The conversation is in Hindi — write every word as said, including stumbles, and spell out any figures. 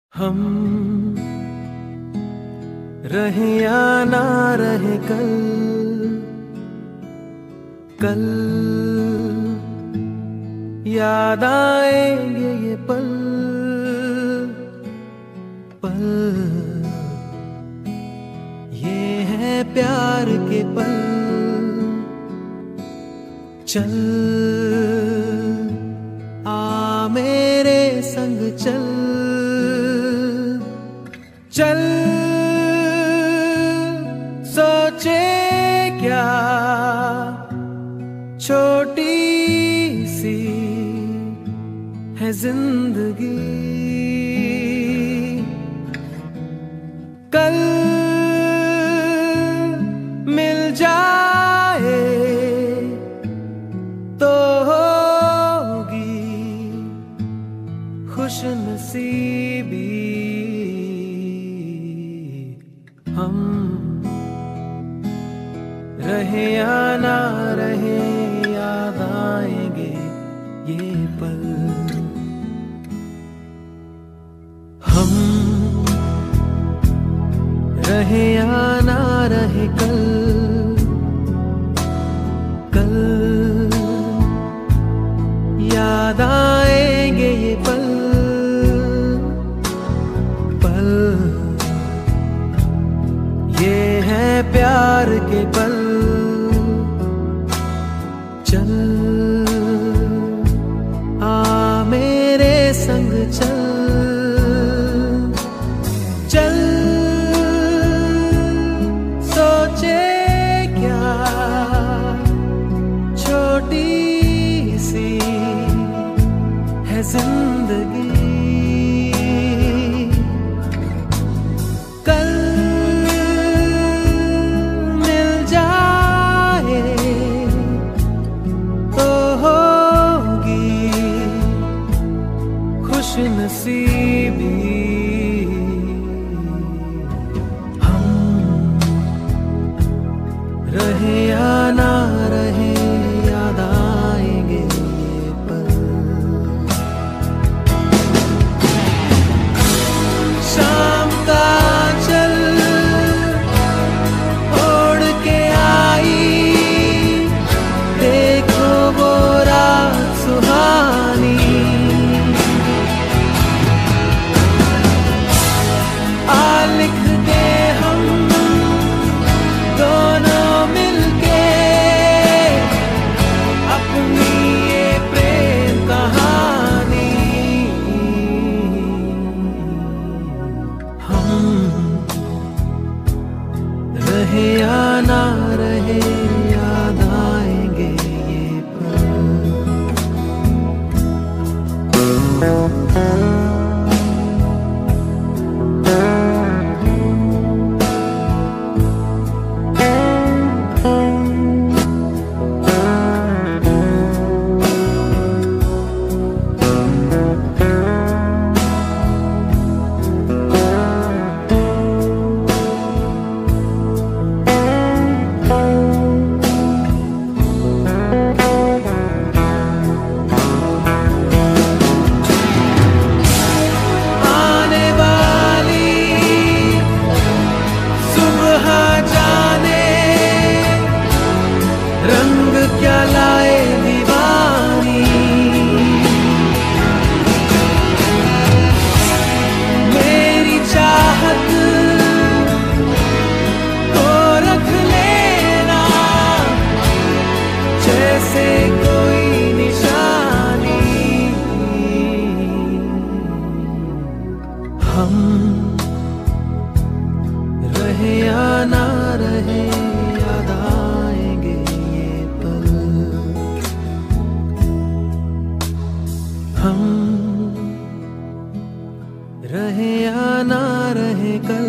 हम रहे या ना रहे कल, कल याद आएंगे ये पल पल। ये है प्यार के पल। चल आ मेरे संग चल, चल सोचे क्या छोटी सी है जिंदगी। कल मिल जाए तो होगी खुश नसीबी। हम रहे या ना रहे याद आएंगे ये पल। हम रहे या ना रहे कल, कल याद आएंगे ये पल पल। ये है प्यार के पल। चल आ मेरे संग चल, चल सोचे क्या छोटी सी है जिंदगी। कल मिल जाए तो होगी खुश नसीबी। हम रहे या ना रहे याद आएंगे ये पल। शाम का चल ओढ़ के आई, देखो वो रात सुहानी। आ लिख दे हम दोनों मिलके अपनी ये प्रेम कहानी। हम रहे या ना रहे याद आएंगे ये पल। आने वाली सुबह जाने रंग क्या लाए दीवानी। मेरी चाहत को रख लेना जैसे कोई निशानी। हम रहे या ना रहे याद आएंगे ये पल। हम रहे या ना रहे कल,